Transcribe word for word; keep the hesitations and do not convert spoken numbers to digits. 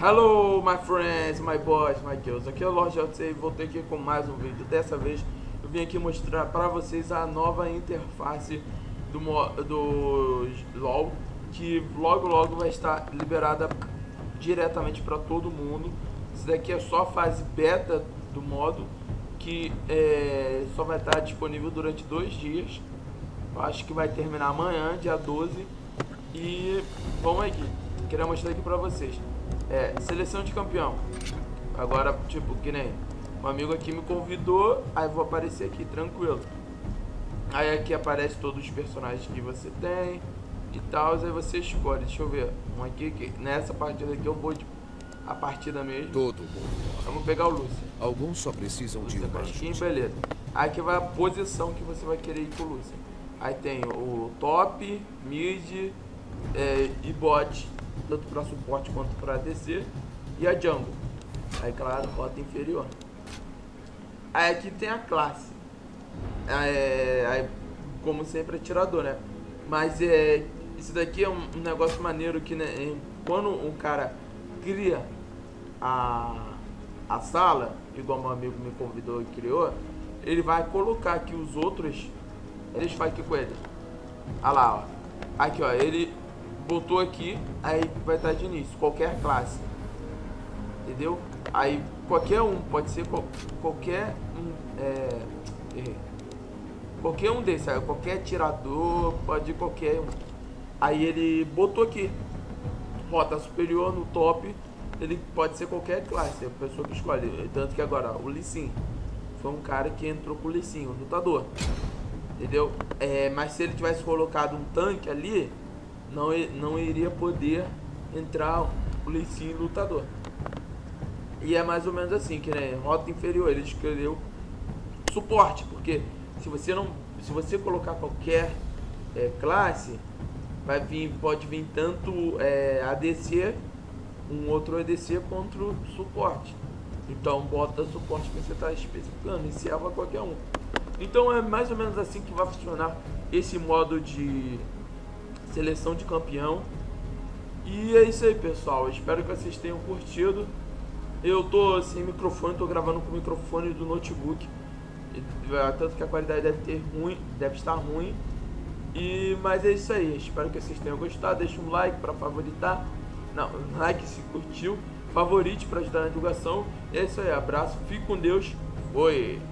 Hello my friends, my boys, my girls, aqui é o Lord J C e voltei aqui com mais um vídeo. Dessa vez eu vim aqui mostrar para vocês a nova interface do, do LoL, que logo logo vai estar liberada diretamente para todo mundo. Isso daqui é só a fase beta do modo, que é, só vai estar disponível durante dois dias. Eu acho que vai terminar amanhã, dia doze. E vamos aqui, queria mostrar aqui para vocês. É, seleção de campeão. Agora, tipo, que nem um amigo aqui me convidou, aí vou aparecer aqui, tranquilo. Aí aqui aparece todos os personagens que você tem e tal, aí você escolhe. Deixa eu ver, um aqui, que nessa partida aqui eu vou de, a partida mesmo. Todo mundo. Vamos pegar o Lúcio. Alguns só precisam de uma ajuda. Beleza. Aí aqui vai a posição que você vai querer ir com o Lúcio. Aí tem o top, mid é, e bot, tanto para suporte quanto para D C, e a jungle. Aí claro, rota inferior. Aí aqui tem a classe. É, aí, como sempre, atirador, né? Mas é, isso daqui é um, um negócio maneiro que, né, quando um cara cria a, a sala, igual meu amigo me convidou e criou, ele vai colocar aqui os outros. Eles fazem aqui com ele. Olha lá, ó. Aqui, ó. Ele botou aqui, aí vai estar de início, qualquer classe, entendeu? Aí qualquer um, pode ser qual, qualquer um, é, qualquer um desses, aí, qualquer atirador, pode ir qualquer um. Aí ele botou aqui, rota superior no top, ele pode ser qualquer classe, é a pessoa que escolhe. Tanto que agora, ó, o Lee Sin foi um cara que entrou com o Lee Sin, o lutador, entendeu? É, mas se ele tivesse colocado um tanque ali, Não, não iria poder entrar o Lee Sin lutador. E é mais ou menos assim, que né, rota inferior, ele escolheu suporte, porque se você não, se você colocar qualquer é, classe, vai vir, pode vir tanto é, A D C, um outro A D C contra o suporte. Então bota suporte que você está especificando, e serve a qualquer um. Então é mais ou menos assim que vai funcionar esse modo de seleção de campeão. E é isso aí, pessoal, espero que vocês tenham curtido. Eu tô sem microfone, tô gravando com o microfone do notebook, tanto que a qualidade deve ter ruim, deve estar ruim. E mas é isso aí, espero que vocês tenham gostado. Deixa um like para favoritar, não, like se curtiu, favorite para ajudar na divulgação. É isso aí, abraço, fique com Deus, foi.